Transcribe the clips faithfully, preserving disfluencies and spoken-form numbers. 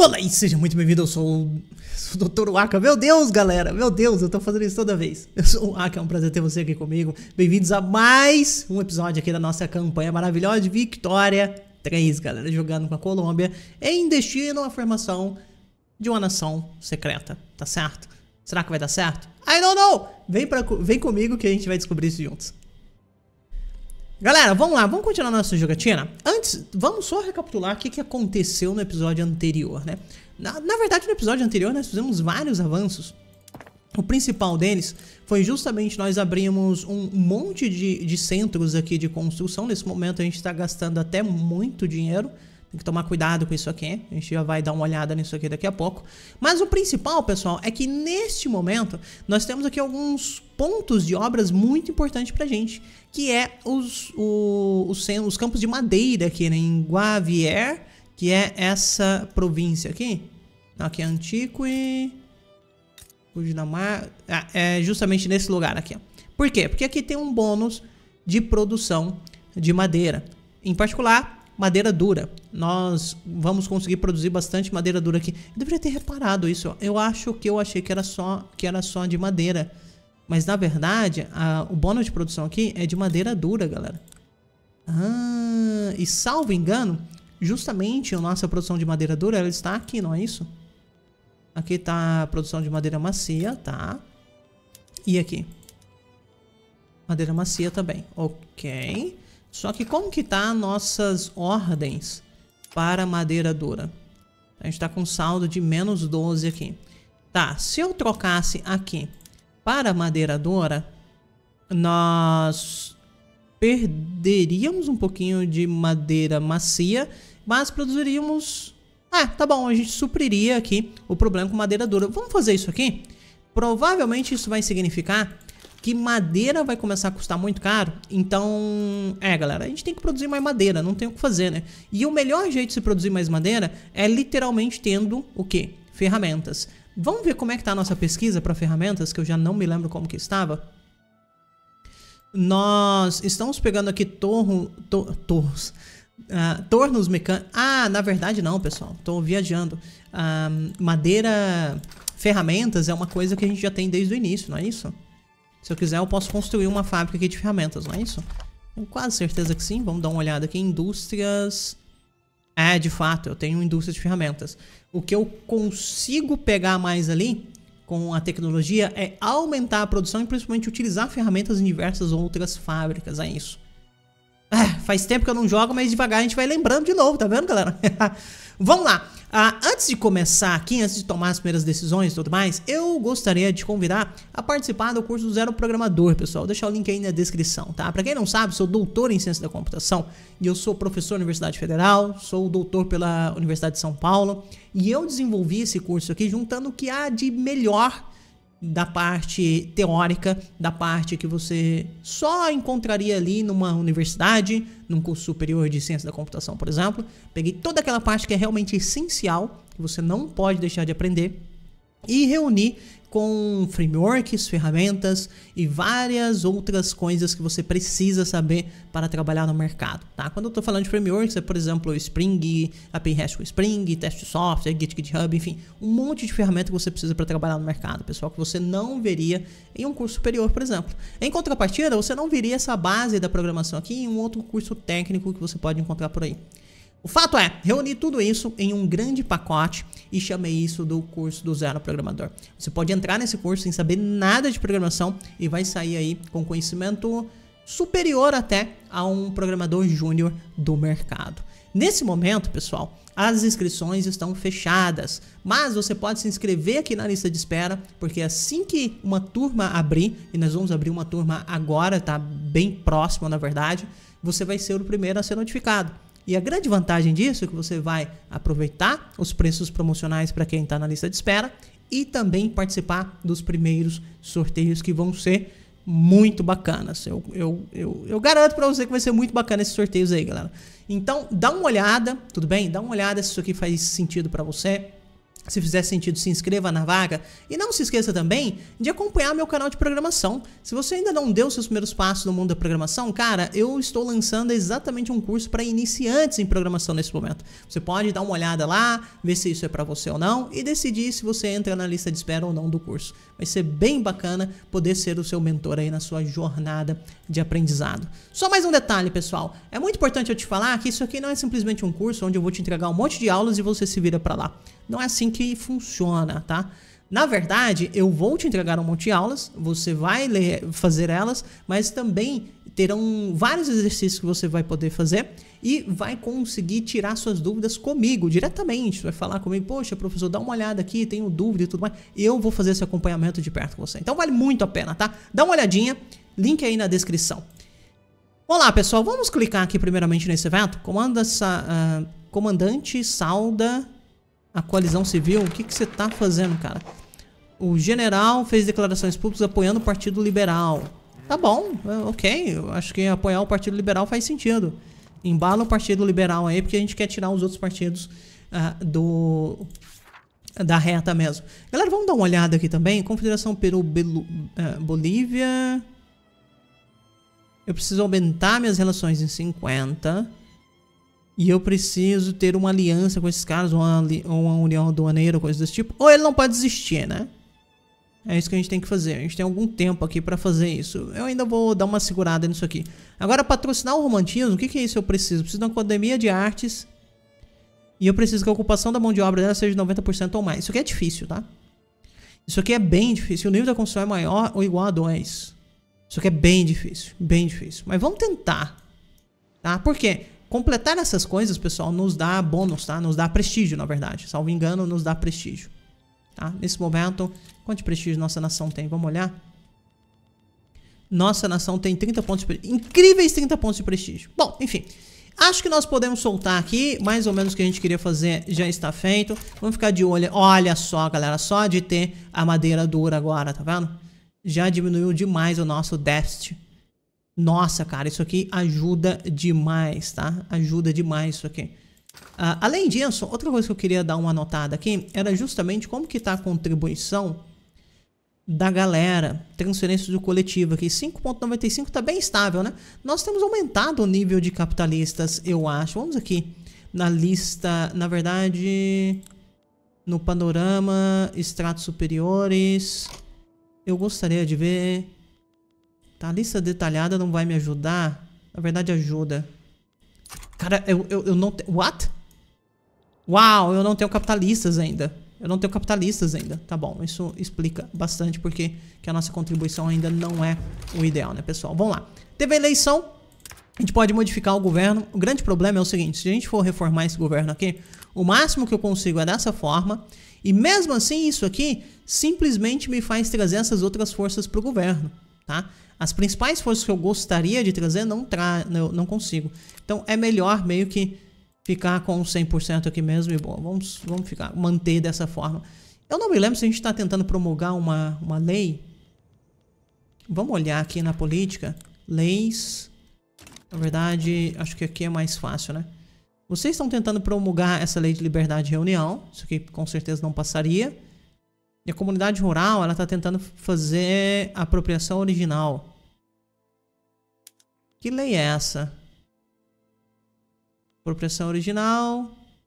Olá e seja muito bem-vindo, eu sou o, sou o doutor Waka. Meu Deus, galera, meu Deus, eu tô fazendo isso toda vez. Eu sou o Waka, é um prazer ter você aqui comigo. Bem-vindos a mais um episódio aqui da nossa campanha maravilhosa de Vitória três, galera, jogando com a Colômbia em destino à formação de uma nação secreta, tá certo? Será que vai dar certo? I don't know! Vem, pra, vem comigo que a gente vai descobrir isso juntos. Galera, vamos lá, vamos continuar nossa jogatina. Antes, vamos só recapitular o que, que aconteceu no episódio anterior, né? Na, na verdade, no episódio anterior nós fizemos vários avanços. O principal deles foi justamente nós abrimos um monte de, de centros aqui de construção. Nesse momento a gente está gastando até muito dinheiro. Tem que tomar cuidado com isso aqui. A gente já vai dar uma olhada nisso aqui daqui a pouco. Mas o principal, pessoal, é que neste momento nós temos aqui alguns pontos de obras muito importantes pra gente. Que é os, o, os, os campos de madeira aqui, né, em Guaviare, que é essa província aqui. Aqui é Antique, Dinamarca, ah, é justamente nesse lugar aqui. Por quê? Porque aqui tem um bônus de produção de madeira. Em particular, madeira dura. Nós vamos conseguir produzir bastante madeira dura aqui. Eu deveria ter reparado isso. Eu acho que eu achei que era só, que era só de madeira. Mas na verdade, a, o bônus de produção aqui é de madeira dura, galera. Ah, e salvo engano, justamente a nossa produção de madeira dura, ela está aqui, não é isso? Aqui está a produção de madeira macia, tá? E aqui? Madeira macia também, ok. Só que como que tá nossas ordens para madeira dura? A gente está com saldo de menos doze aqui. Tá, se eu trocasse aqui para madeira dura, nós perderíamos um pouquinho de madeira macia, mas produziríamos... Ah, tá bom, a gente supriria aqui o problema com madeira dura. Vamos fazer isso aqui? Provavelmente isso vai significar que madeira vai começar a custar muito caro. Então, é galera, a gente tem que produzir mais madeira, não tem o que fazer, né? E o melhor jeito de se produzir mais madeira é literalmente tendo o quê? Ferramentas. Vamos ver como é que tá a nossa pesquisa para ferramentas, que eu já não me lembro como que estava. Nós estamos pegando aqui torno, to, tornos, uh, tornos mecânicos. Ah, na verdade não, pessoal, tô viajando. Uh, madeira, ferramentas é uma coisa que a gente já tem desde o início, não é isso? Se eu quiser eu posso construir uma fábrica aqui de ferramentas, não é isso? Tenho quase certeza que sim. Vamos dar uma olhada aqui em indústrias. É, de fato, eu tenho indústria de ferramentas. O que eu consigo pegar mais ali com a tecnologia é aumentar a produção e principalmente utilizar ferramentas em diversas outras fábricas. É isso. É, faz tempo que eu não jogo, mas devagar a gente vai lembrando de novo, tá vendo, galera? Vamos lá. Ah, antes de começar aqui, antes de tomar as primeiras decisões e tudo mais, eu gostaria de convidar a participar do curso do Zero Programador, pessoal. Vou deixar o link aí na descrição, tá? Pra quem não sabe, sou doutor em Ciência da Computação e eu sou professor na Universidade Federal, sou doutor pela Universidade de São Paulo e eu desenvolvi esse curso aqui juntando o que há de melhor da parte teórica, da parte que você só encontraria ali numa universidade, num curso superior de ciência da computação, por exemplo. Peguei toda aquela parte que é realmente essencial, que você não pode deixar de aprender, e reuni com frameworks, ferramentas e várias outras coisas que você precisa saber para trabalhar no mercado, tá? Quando eu tô falando de frameworks, é por exemplo o Spring, A P I REST com Spring, teste software, Git, GitHub, enfim, um monte de ferramenta que você precisa para trabalhar no mercado, pessoal, que você não veria em um curso superior, por exemplo. Em contrapartida, você não veria essa base da programação aqui em um outro curso técnico que você pode encontrar por aí. O fato é, reuni tudo isso em um grande pacote e chamei isso do curso do Zero Programador. Você pode entrar nesse curso sem saber nada de programação e vai sair aí com conhecimento superior até a um programador júnior do mercado. Nesse momento, pessoal, as inscrições estão fechadas, mas você pode se inscrever aqui na lista de espera, porque assim que uma turma abrir, e nós vamos abrir uma turma agora, tá bem próximo na verdade, você vai ser o primeiro a ser notificado. E a grande vantagem disso é que você vai aproveitar os preços promocionais para quem está na lista de espera e também participar dos primeiros sorteios que vão ser muito bacanas. Eu, eu, eu, eu garanto para você que vai ser muito bacana esses sorteios aí, galera. Então, dá uma olhada, tudo bem? Dá uma olhada se isso aqui faz sentido para você. Se fizer sentido, se inscreva na vaga. E não se esqueça também de acompanhar meu canal de programação. Se você ainda não deu seus primeiros passos no mundo da programação, cara, eu estou lançando exatamente um curso para iniciantes em programação nesse momento. Você pode dar uma olhada lá, ver se isso é para você ou não e decidir se você entra na lista de espera ou não do curso. Vai ser bem bacana poder ser o seu mentor aí na sua jornada de aprendizado. Só mais um detalhe, pessoal. É muito importante eu te falar que isso aqui não é simplesmente um curso onde eu vou te entregar um monte de aulas e você se vira para lá. Não é assim que funciona, tá? Na verdade, eu vou te entregar um monte de aulas, você vai ler, fazer elas, mas também terão vários exercícios que você vai poder fazer e vai conseguir tirar suas dúvidas comigo, diretamente. Você vai falar comigo, poxa, professor, dá uma olhada aqui, tenho dúvida e tudo mais. Eu vou fazer esse acompanhamento de perto com você. Então vale muito a pena, tá? Dá uma olhadinha, link aí na descrição. Olá, pessoal, vamos clicar aqui primeiramente nesse evento. Comanda essa, uh, comandante Salda... A coalizão civil, o que que você tá fazendo, cara? O general fez declarações públicas apoiando o Partido Liberal. Tá bom, ok. Eu acho que apoiar o Partido Liberal faz sentido. Embala o Partido Liberal aí, porque a gente quer tirar os outros partidos uh, do da reta mesmo. Galera, vamos dar uma olhada aqui também. Confederação Peru-Bolívia. Uh, eu preciso aumentar minhas relações em cinquenta. E eu preciso ter uma aliança com esses caras, ou uma, ou uma união aduaneira, coisa desse tipo. Ou ele não pode desistir, né? É isso que a gente tem que fazer. A gente tem algum tempo aqui pra fazer isso. Eu ainda vou dar uma segurada nisso aqui. Agora, patrocinar o romantismo, o que que é isso eu preciso? Eu preciso de uma academia de artes. E eu preciso que a ocupação da mão de obra dela seja de noventa por cento ou mais. Isso aqui é difícil, tá? Isso aqui é bem difícil. O nível da construção é maior ou igual a dois. Isso aqui é bem difícil. Bem difícil. Mas vamos tentar. Tá? Por quê? Completar essas coisas, pessoal, nos dá bônus, tá? Nos dá prestígio, na verdade. Salvo engano, nos dá prestígio. Tá? Nesse momento, quanto de prestígio nossa nação tem? Vamos olhar? Nossa nação tem trinta pontos de prestígio. Incríveis trinta pontos de prestígio. Bom, enfim. Acho que nós podemos soltar aqui. Mais ou menos o que a gente queria fazer já está feito. Vamos ficar de olho. Olha só, galera. Só de ter a madeira dura agora, tá vendo? Já diminuiu demais o nosso déficit. Nossa, cara, isso aqui ajuda demais, tá? Ajuda demais isso aqui. Uh, além disso, outra coisa que eu queria dar uma notada aqui era justamente como que tá a contribuição da galera. Transferência do coletivo aqui, cinco ponto noventa e cinco tá bem estável, né? Nós temos aumentado o nível de capitalistas, eu acho. Vamos aqui na lista, na verdade, no panorama, estratos superiores. Eu gostaria de ver... Tá, a lista detalhada não vai me ajudar. Na verdade, ajuda. Cara, eu, eu, eu não tenho... What? Uau, eu não tenho capitalistas ainda. Eu não tenho capitalistas ainda. Tá bom, isso explica bastante porque que a nossa contribuição ainda não é o ideal, né, pessoal? Vamos lá. Teve a eleição. A gente pode modificar o governo. O grande problema é o seguinte. Se a gente for reformar esse governo aqui, o máximo que eu consigo é dessa forma. E mesmo assim, isso aqui simplesmente me faz trazer essas outras forças pro governo, tá? As principais forças que eu gostaria de trazer, não, tra não, não consigo. Então, é melhor meio que ficar com cem por cento aqui mesmo. E, bom, vamos, vamos ficar, manter dessa forma. Eu não me lembro se a gente está tentando promulgar uma, uma lei. Vamos olhar aqui na política. Leis. Na verdade, acho que aqui é mais fácil, né? Vocês estão tentando promulgar essa lei de liberdade de reunião. Isso aqui com certeza não passaria. E a comunidade rural, ela está tentando fazer a apropriação original. Que lei é essa? Apropriação original.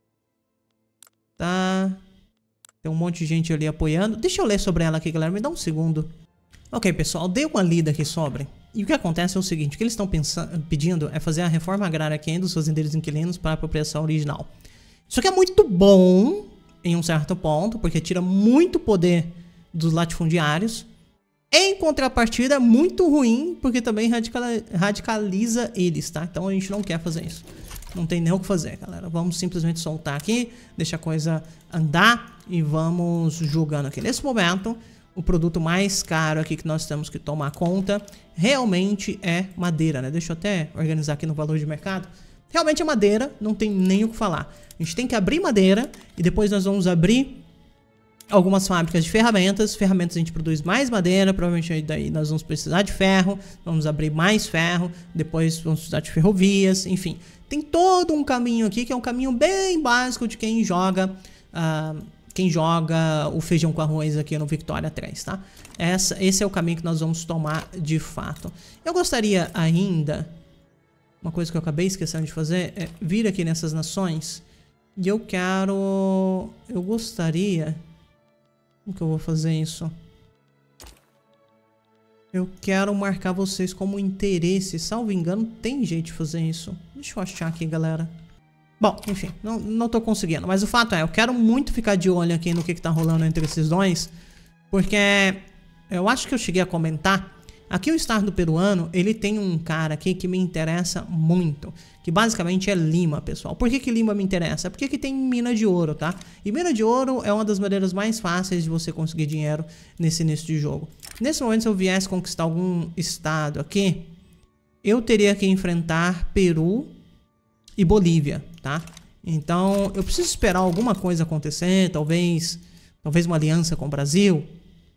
Tá. Tem um monte de gente ali apoiando. Deixa eu ler sobre ela aqui, galera. Me dá um segundo. Ok, pessoal. Dei uma lida aqui sobre. E o que acontece é o seguinte. O que eles estão pedindo é fazer a reforma agrária aqui dos fazendeiros inquilinos para a apropriação original. Isso aqui é muito bom em um certo ponto, porque tira muito poder dos latifundiários. Em contrapartida, é muito ruim, porque também radicaliza eles, tá? Então a gente não quer fazer isso. Não tem nem o que fazer, galera. Vamos simplesmente soltar aqui, deixar a coisa andar e vamos julgando aqui. Nesse momento, o produto mais caro aqui que nós temos que tomar conta realmente é madeira, né? Deixa eu até organizar aqui no valor de mercado. Realmente é madeira, não tem nem o que falar. A gente tem que abrir madeira e depois nós vamos abrir algumas fábricas de ferramentas. Ferramentas a gente produz mais madeira, provavelmente daí nós vamos precisar de ferro, vamos abrir mais ferro, depois vamos precisar de ferrovias, enfim. Tem todo um caminho aqui que é um caminho bem básico de quem joga uh, quem joga o feijão com arroz aqui no Victoria três, tá? Essa, esse é o caminho que nós vamos tomar de fato. Eu gostaria ainda, uma coisa que eu acabei esquecendo de fazer, é vir aqui nessas nações e eu quero... Eu gostaria... Como que eu vou fazer isso? Eu quero marcar vocês como interesse. Salvo engano, tem jeito de fazer isso. Deixa eu achar aqui, galera. Bom, enfim, não, não tô conseguindo. Mas o fato é, eu quero muito ficar de olho aqui no que, que tá rolando entre esses dois. Porque eu acho que eu cheguei a comentar. Aqui o estado peruano, ele tem um cara aqui que me interessa muito. Que basicamente é Lima, pessoal. Por que que Lima me interessa? Porque aqui tem mina de ouro, tá? E mina de ouro é uma das maneiras mais fáceis de você conseguir dinheiro nesse início de jogo. Nesse momento, se eu viesse conquistar algum estado aqui, eu teria que enfrentar Peru e Bolívia, tá? Então, eu preciso esperar alguma coisa acontecer, talvez, talvez uma aliança com o Brasil.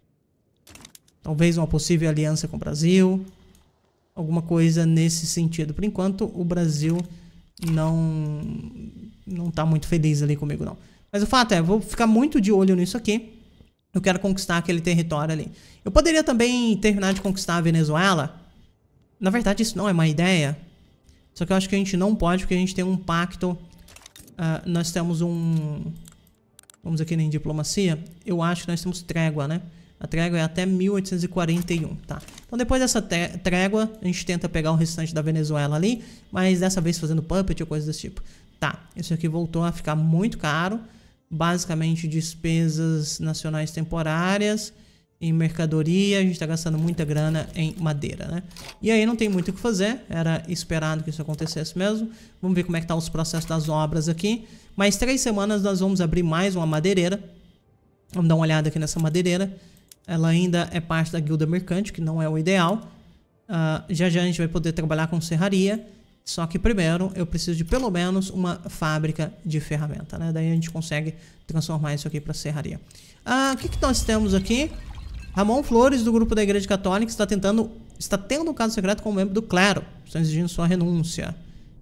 Talvez uma possível aliança com o Brasil. Alguma coisa nesse sentido. Por enquanto, o Brasil não não tá muito feliz ali comigo, não. Mas o fato é, vou ficar muito de olho nisso aqui. Eu quero conquistar aquele território ali. Eu poderia também terminar de conquistar a Venezuela. Na verdade, isso não é uma ideia. Só que eu acho que a gente não pode, porque a gente tem um pacto. Uh, nós temos um... Vamos aqui em diplomacia. Eu acho que nós temos trégua, né? A trégua é até mil oitocentos e quarenta e um, tá? Então depois dessa trégua, a gente tenta pegar o restante da Venezuela ali, mas dessa vez fazendo puppet ou coisa desse tipo. Tá, isso aqui voltou a ficar muito caro. Basicamente despesas nacionais temporárias, em mercadoria, a gente tá gastando muita grana em madeira, né? E aí não tem muito o que fazer, era esperado que isso acontecesse mesmo. Vamos ver como é que tá os processos das obras aqui. Mais três semanas nós vamos abrir mais uma madeireira. Vamos dar uma olhada aqui nessa madeireira. Ela ainda é parte da guilda mercante, que não é o ideal. Uh, já já a gente vai poder trabalhar com serraria. Só que primeiro eu preciso de pelo menos uma fábrica de ferramenta, né? Daí a gente consegue transformar isso aqui para serraria. Ah, o que, que nós temos aqui? Ramon Flores, do grupo da Igreja Católica, está tentando, está tendo um caso secreto como membro do clero. Estão exigindo sua renúncia.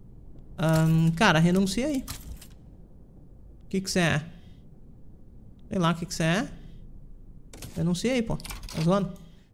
Um, cara, renuncia aí. O que que você é? Sei lá o que que você é. Renuncia aí, pô. Tá zoando?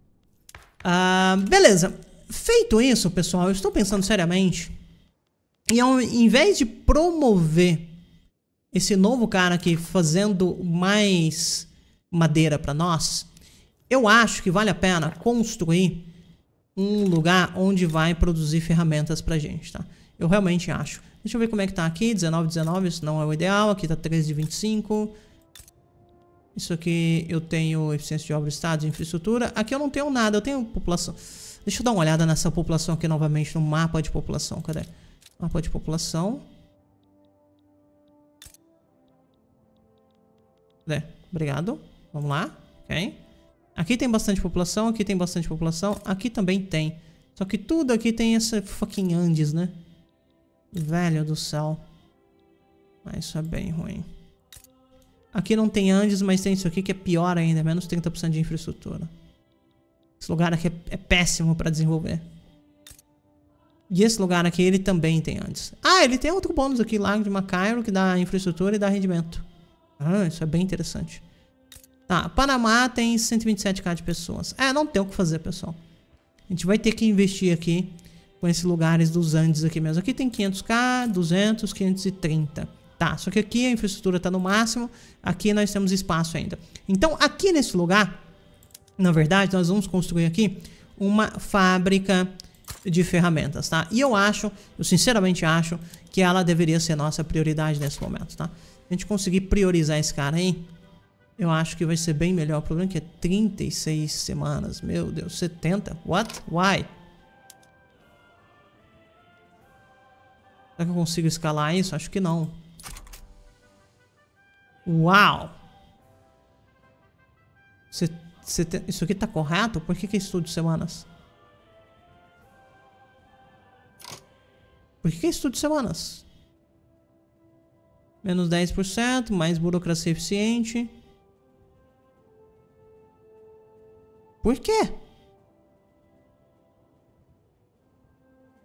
Ah, beleza. Feito isso, pessoal, eu estou pensando seriamente. E ao invés de promover esse novo cara aqui fazendo mais madeira para nós, eu acho que vale a pena construir um lugar onde vai produzir ferramentas pra gente, tá? Eu realmente acho. Deixa eu ver como é que tá aqui. dezenove, dezenove, isso não é o ideal. Aqui tá treze de vinte e cinco. Isso aqui eu tenho eficiência de obra, estado, infraestrutura. Aqui eu não tenho nada, eu tenho população. Deixa eu dar uma olhada nessa população aqui novamente no mapa de população. Cadê? Mapa de população. Cadê? Obrigado. Vamos lá. Ok. Aqui tem bastante população, aqui tem bastante população. Aqui também tem. Só que tudo aqui tem essa fucking Andes, né? Velho do céu. Mas isso é bem ruim. Aqui não tem Andes, mas tem isso aqui que é pior ainda. Menos trinta por cento de infraestrutura. Esse lugar aqui é, é péssimo para desenvolver. E esse lugar aqui, ele também tem Andes. Ah, ele tem outro bônus aqui, Lago de Macairo, que dá infraestrutura e dá rendimento. Ah, isso é bem interessante. Tá, Panamá tem cento e vinte e sete mil de pessoas. É, não tem o que fazer, pessoal. A gente vai ter que investir aqui com esses lugares dos Andes aqui mesmo. Aqui tem quinhentos mil, duzentos, quinhentos e trinta. Tá, só que aqui a infraestrutura tá no máximo. Aqui nós temos espaço ainda. Então, aqui nesse lugar, na verdade, nós vamos construir aqui uma fábrica de ferramentas, tá? E eu acho, eu sinceramente acho que ela deveria ser nossa prioridade nesse momento, tá? Se a gente conseguir priorizar esse cara aí, eu acho que vai ser bem melhor. O problema é que é trinta e seis semanas. Meu Deus, setenta? What? Why? Será que eu consigo escalar isso? Acho que não. Uau! Set... Isso aqui tá correto? Por que que é estudo de semanas? Por que que é estudo de semanas? Menos dez por cento, mais burocracia eficiente. Por quê?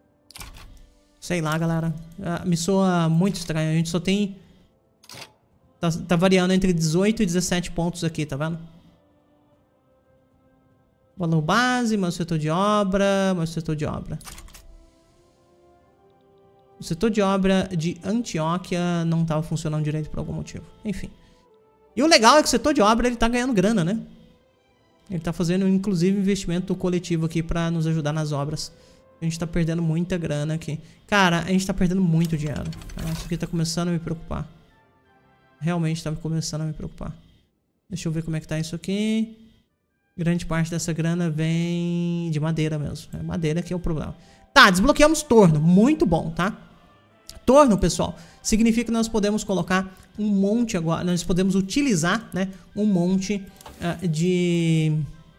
Sei lá, galera. Ah, me soa muito estranho. A gente só tem Tá, tá variando entre dezoito e dezessete pontos aqui, tá vendo? Valor base, mais o setor de obra, mais o setor de obra. O setor de obra de Antioquia não estava funcionando direito por algum motivo. Enfim. E o legal é que o setor de obra ele tá ganhando grana, né? Ele tá fazendo, inclusive, investimento coletivo aqui para nos ajudar nas obras. A gente tá perdendo muita grana aqui. Cara, a gente tá perdendo muito dinheiro. Isso aqui tá começando a me preocupar. Realmente tá começando a me preocupar. Deixa eu ver como é que tá isso aqui. Grande parte dessa grana vem de madeira mesmo. É madeira que é o problema. Tá, desbloqueamos torno. Muito bom, tá? Torno, pessoal, significa que nós podemos colocar um monte agora. Nós podemos utilizar, né, um monte uh, de,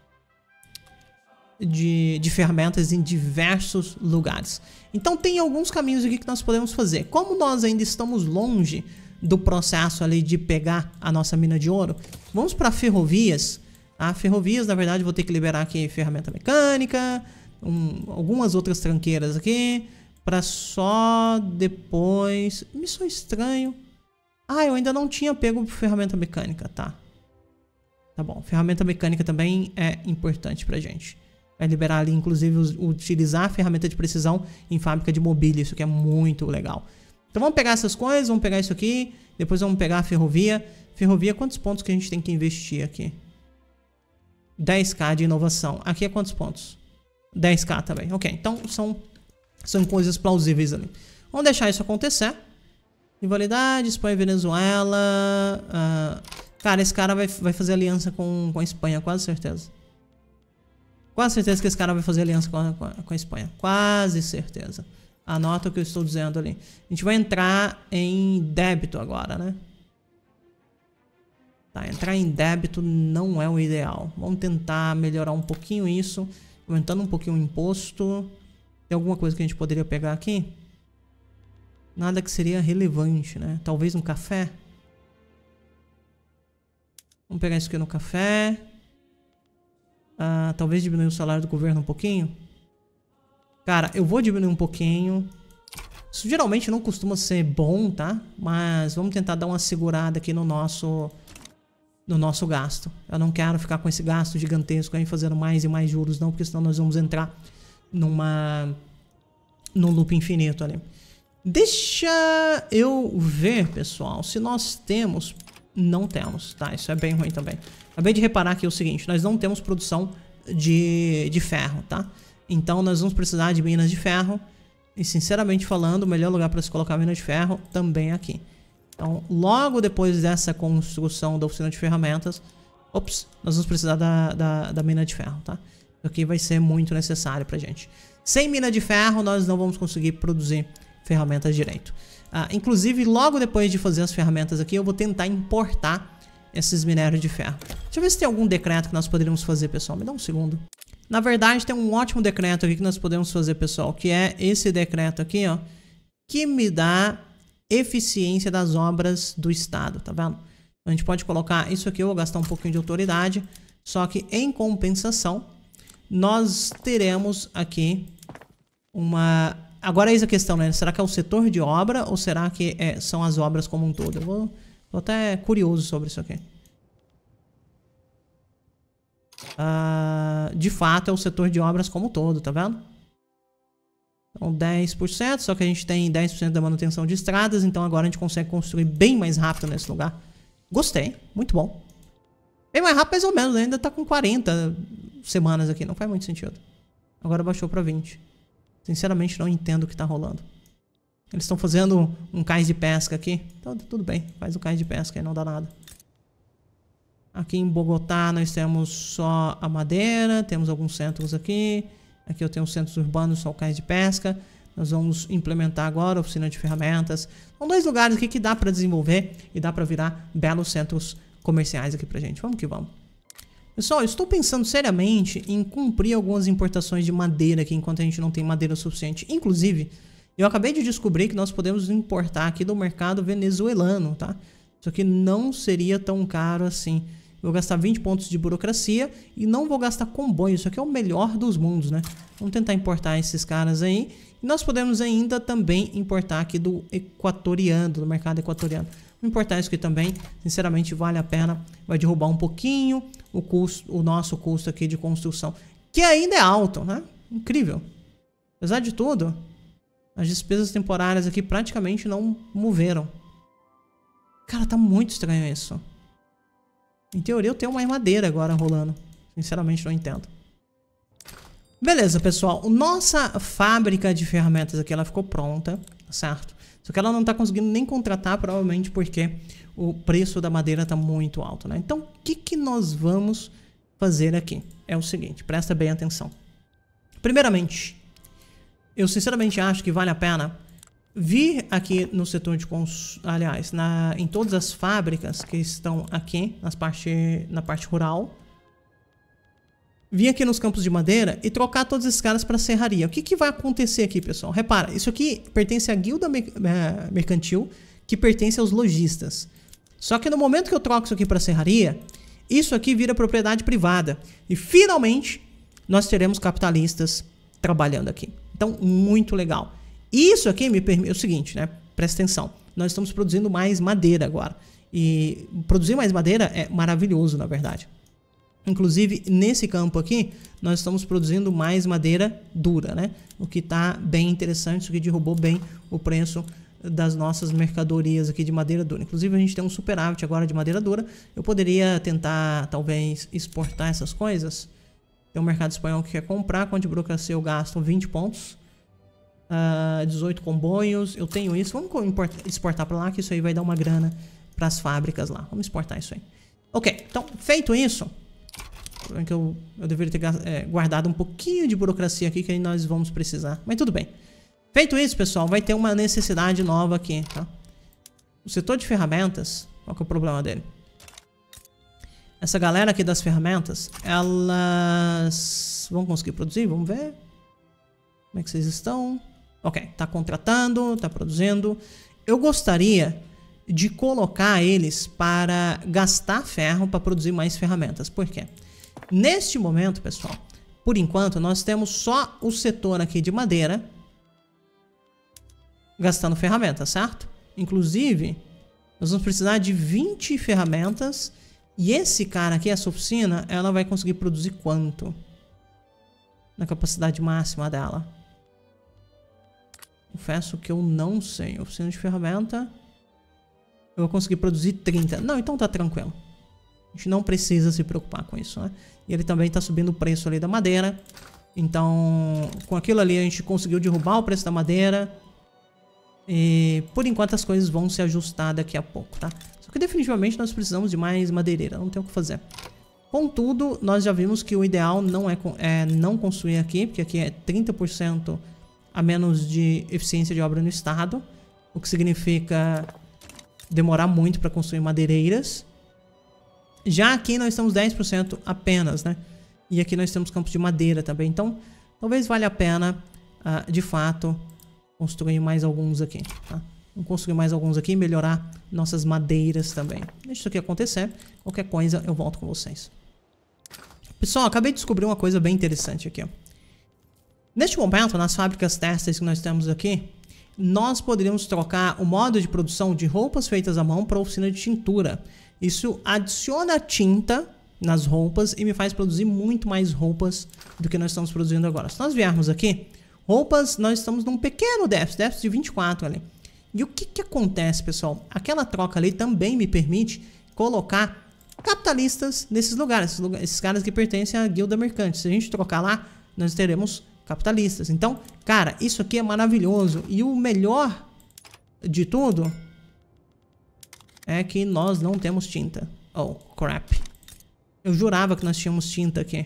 de, de ferramentas em diversos lugares. Então tem alguns caminhos aqui que nós podemos fazer. Como nós ainda estamos longe do processo ali de pegar a nossa mina de ouro, vamos para ferrovias. Tá? Ferrovias, na verdade, vou ter que liberar aqui ferramenta mecânica, um, algumas outras tranqueiras aqui. Pra só depois... Me sou estranho. Ah, eu ainda não tinha pego ferramenta mecânica, tá. Tá bom, ferramenta mecânica também é importante pra gente. Vai liberar ali, inclusive, utilizar a ferramenta de precisão em fábrica de mobília. Isso que é muito legal. Então vamos pegar essas coisas, vamos pegar isso aqui. Depois vamos pegar a ferrovia. Ferrovia, quantos pontos que a gente tem que investir aqui? dez k de inovação. Aqui é quantos pontos? dez k também. Ok, então são... São coisas plausíveis ali. Vamos deixar isso acontecer. Rivalidade, Espanha e Venezuela. Uh, cara, esse cara vai, vai fazer aliança com, com a Espanha, quase certeza. Quase certeza que esse cara vai fazer aliança com a, com a, com a Espanha. Quase certeza. Anota o que eu estou dizendo ali. A gente vai entrar em débito agora, né? Tá, entrar em débito não é o ideal. Vamos tentar melhorar um pouquinho isso. Aumentando um pouquinho o imposto. Tem alguma coisa que a gente poderia pegar aqui? Nada que seria relevante, né? Talvez um café. Vamos pegar isso aqui no café. Ah, talvez diminuir o salário do governo um pouquinho. Cara, eu vou diminuir um pouquinho. Isso geralmente não costuma ser bom, tá? Mas vamos tentar dar uma segurada aqui no nosso... No nosso gasto. Eu não quero ficar com esse gasto gigantesco aí fazendo mais e mais juros, não. Porque senão nós vamos entrar... numa num loop infinito ali. Deixa eu ver, pessoal, se nós temos. Não temos, tá? Isso é bem ruim também. Acabei de reparar aqui o seguinte: nós não temos produção de, de ferro, tá? Então nós vamos precisar de minas de ferro. E sinceramente falando, o melhor lugar para se colocar mina de ferro também é aqui. Então logo depois dessa construção da oficina de ferramentas, ops, nós vamos precisar da, da, da mina de ferro, tá? Isso aqui vai ser muito necessário pra gente. Sem mina de ferro, nós não vamos conseguir produzir ferramentas direito. Ah, inclusive, logo depois de fazer as ferramentas aqui, eu vou tentar importar esses minérios de ferro. Deixa eu ver se tem algum decreto que nós poderíamos fazer, pessoal. Me dá um segundo. Na verdade, tem um ótimo decreto aqui que nós podemos fazer, pessoal. Que é esse decreto aqui, ó. Que me dá eficiência das obras do Estado, tá vendo? A gente pode colocar isso aqui, eu vou gastar um pouquinho de autoridade. Só que, em compensação... nós teremos aqui uma... Agora eis a questão, né? Será que é o setor de obra ou será que é, são as obras como um todo? Eu vou... Tô até curioso sobre isso aqui. Uh, de fato, é o setor de obras como um todo, tá vendo? Então, dez por cento, só que a gente tem dez por cento da manutenção de estradas, então agora a gente consegue construir bem mais rápido nesse lugar. Gostei, muito bom. Bem mais rápido, mais ou menos, ainda tá com quarenta semanas aqui, não faz muito sentido. Agora baixou pra vinte. Sinceramente não entendo o que tá rolando. Eles estão fazendo um cais de pesca aqui. Então tudo bem, faz o cais de pesca aí, não dá nada. Aqui em Bogotá nós temos só a madeira, temos alguns centros aqui. Aqui eu tenho os centros urbanos, só o cais de pesca. Nós vamos implementar agora a oficina de ferramentas. São dois lugares aqui que dá pra desenvolver e dá pra virar belos centros comerciais aqui pra gente. Vamos que vamos. Pessoal, eu estou pensando seriamente em cumprir algumas importações de madeira aqui enquanto a gente não tem madeira suficiente. Inclusive, eu acabei de descobrir que nós podemos importar aqui do mercado venezuelano, tá? Isso aqui não seria tão caro assim. Vou gastar vinte pontos de burocracia e não vou gastar comboio. Isso aqui é o melhor dos mundos, né? Vamos tentar importar esses caras aí. E nós podemos ainda também importar aqui do equatoriano, do mercado equatoriano. importar isso aqui também, sinceramente vale a pena. Vai derrubar um pouquinho o custo, o nosso custo aqui de construção, que ainda é alto, né? Incrível. Apesar de tudo, as despesas temporárias aqui praticamente não moveram. Cara, tá muito estranho isso. Em teoria eu tenho mais madeira agora rolando. Sinceramente não entendo. Beleza, pessoal. Nossa fábrica de ferramentas aqui, ela ficou pronta, certo? Só que ela não tá conseguindo nem contratar, provavelmente porque o preço da madeira tá muito alto, né? Então, o que que nós vamos fazer aqui? É o seguinte, presta bem atenção. Primeiramente, eu sinceramente acho que vale a pena vir aqui no setor de cons... aliás, na... em todas as fábricas que estão aqui nas parte... na parte rural, vir aqui nos campos de madeira e trocar todos esses caras para serraria. O que que vai acontecer aqui, pessoal? Repara, isso aqui pertence à guilda me... mercantil, que pertence aos lojistas. Só que no momento que eu troco isso aqui para serraria, isso aqui vira propriedade privada. E finalmente nós teremos capitalistas trabalhando aqui. Então, muito legal. Isso aqui me permite... É o seguinte, né? Presta atenção. Nós estamos produzindo mais madeira agora. E produzir mais madeira é maravilhoso, na verdade. Inclusive, nesse campo aqui, nós estamos produzindo mais madeira dura, né? O que está bem interessante, isso que derrubou bem o preço das nossas mercadorias aqui de madeira dura. Inclusive, a gente tem um superávit agora de madeira dura. Eu poderia tentar, talvez, exportar essas coisas. Tem um mercado espanhol que quer comprar. Quanto de burocracia eu gasto? vinte pontos. Uh, dezoito comboios. Eu tenho isso. Vamos exportar para lá, que isso aí vai dar uma grana para as fábricas lá. Vamos exportar isso aí. Ok, então, feito isso... que eu, eu deveria ter é, guardado um pouquinho de burocracia aqui, que aí nós vamos precisar. Mas tudo bem. Feito isso, pessoal, vai ter uma necessidade nova aqui, tá? O setor de ferramentas, qual que é o problema dele? Essa galera aqui das ferramentas, elas vão conseguir produzir? Vamos ver. Como é que vocês estão? Ok, tá contratando, tá produzindo. Eu gostaria de colocar eles para gastar ferro para produzir mais ferramentas. Por quê? Neste momento, pessoal, por enquanto, nós temos só o setor aqui de madeira gastando ferramentas, certo? Inclusive, nós vamos precisar de vinte ferramentas. E esse cara aqui, essa oficina, ela vai conseguir produzir quanto? Na capacidade máxima dela. Confesso que eu não sei. Oficina de ferramenta. Eu vou conseguir produzir trinta. Não, então tá tranquilo. A gente não precisa se preocupar com isso, né? E ele também tá subindo o preço ali da madeira. Então, com aquilo ali a gente conseguiu derrubar o preço da madeira. E por enquanto as coisas vão se ajustar daqui a pouco, tá? Só que definitivamente nós precisamos de mais madeireira, não tem o que fazer. Contudo, nós já vimos que o ideal não é, é não construir aqui, porque aqui é trinta por cento a menos de eficiência de obra no estado. O que significa demorar muito para construir madeireiras. Já aqui nós estamos dez por cento apenas, né? E aqui nós temos campos de madeira também. Então, talvez valha a pena, uh, de fato, construir mais alguns aqui, tá? Vamos construir mais alguns aqui e melhorar nossas madeiras também. Deixa isso aqui acontecer. Qualquer coisa eu volto com vocês. Pessoal, acabei de descobrir uma coisa bem interessante aqui, ó. Neste momento, nas fábricas têxteis que nós temos aqui, nós poderíamos trocar o modo de produção de roupas feitas à mão para a oficina de tintura. Isso adiciona tinta nas roupas e me faz produzir muito mais roupas do que nós estamos produzindo agora. Se nós viermos aqui, roupas, nós estamos num pequeno déficit, déficit de vinte e quatro ali. E o que que acontece, pessoal? Aquela troca ali também me permite colocar capitalistas nesses lugares, esses, lugares, esses caras que pertencem à guilda mercante. Se a gente trocar lá, nós teremos capitalistas. Então, cara, isso aqui é maravilhoso. E o melhor de tudo é que nós não temos tinta. Oh, crap. Eu jurava que nós tínhamos tinta aqui.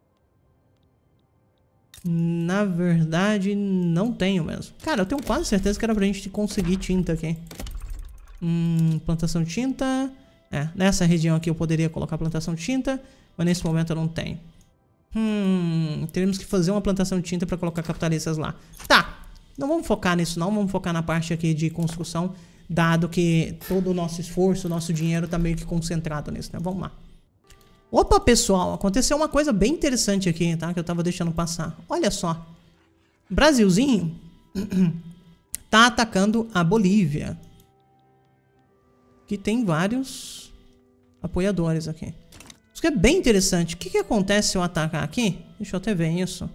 Na verdade, não tenho mesmo. Cara, eu tenho quase certeza que era pra gente conseguir tinta aqui. Hum, plantação de tinta. É, nessa região aqui eu poderia colocar plantação de tinta, mas nesse momento eu não tenho. Hum, teremos que fazer uma plantação de tinta para colocar capitalistas lá. Tá, não vamos focar nisso não, vamos focar na parte aqui de construção, dado que todo o nosso esforço, o nosso dinheiro tá meio que concentrado nisso, né? Vamos lá. Opa, pessoal, aconteceu uma coisa bem interessante aqui, tá? Que eu tava deixando passar. Olha só. Brasilzinho tá atacando a Bolívia. que tem vários apoiadores aqui. Isso que é bem interessante. O que, que acontece se eu atacar aqui? Deixa eu até ver isso.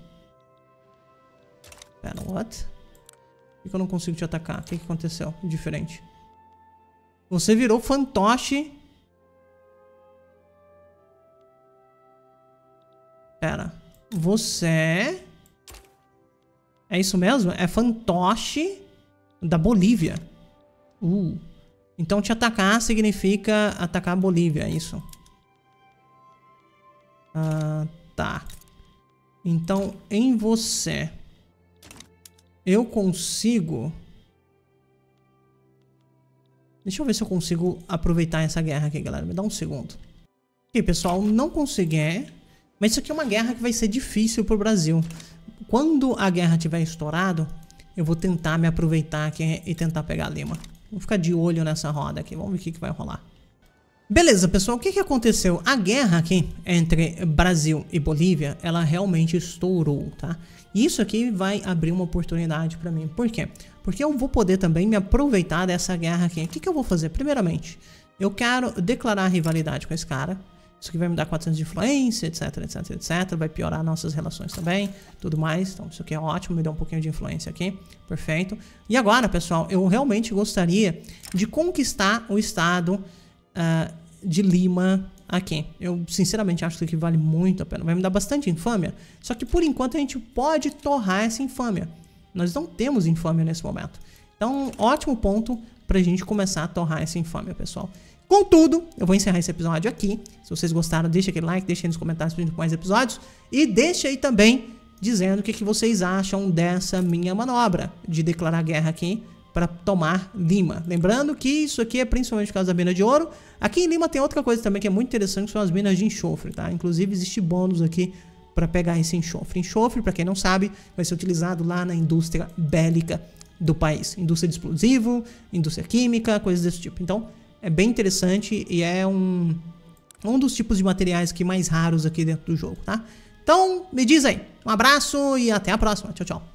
Pera, what? Por que eu não consigo te atacar? O que, que aconteceu? Diferente. Você virou fantoche. Pera. Você... É isso mesmo? É fantoche da Bolívia. Uh. Então te atacar significa atacar a Bolívia, é isso? Ah, tá. Então, em você... Eu consigo... Deixa eu ver se eu consigo aproveitar essa guerra aqui, galera. Me dá um segundo. Ok, pessoal, não consegui. Mas isso aqui é uma guerra que vai ser difícil pro Brasil. Quando a guerra tiver estourado, eu vou tentar me aproveitar aqui e tentar pegar Lima. Vou ficar de olho nessa roda aqui. Vamos ver o que, que vai rolar. Beleza, pessoal. O que, que aconteceu? A guerra aqui entre Brasil e Bolívia, ela realmente estourou, tá? E isso aqui vai abrir uma oportunidade pra mim. Por quê? Porque eu vou poder também me aproveitar dessa guerra aqui. O que, que eu vou fazer? Primeiramente, eu quero declarar rivalidade com esse cara. Isso aqui vai me dar quatrocentos de influência, etc, etc, etc. Vai piorar nossas relações também, tudo mais. Então isso aqui é ótimo, me dá um pouquinho de influência aqui. Perfeito. E agora, pessoal, eu realmente gostaria de conquistar o estado uh, de Lima aqui. Eu, sinceramente, acho que isso aqui vale muito a pena. Vai me dar bastante infâmia. Só que, por enquanto, a gente pode torrar essa infâmia. Nós não temos infâmia nesse momento. Então, ótimo ponto pra gente começar a torrar essa infâmia, pessoal. Contudo, eu vou encerrar esse episódio aqui. Se vocês gostaram, deixa aquele like, deixa aí nos comentários pedindo mais episódios. E deixa aí também dizendo o que, que vocês acham dessa minha manobra de declarar guerra aqui para tomar Lima. Lembrando que isso aqui é principalmente por causa da mina de ouro. Aqui em Lima tem outra coisa também que é muito interessante, que são as minas de enxofre, tá? Inclusive existe bônus aqui para pegar esse enxofre. Enxofre, para quem não sabe, vai ser utilizado lá na indústria bélica do país. Indústria de explosivo, indústria química, coisas desse tipo. Então, é bem interessante e é um, um dos tipos de materiais que mais raros aqui dentro do jogo, tá? Então, me diz aí. Um abraço e até a próxima. Tchau, tchau.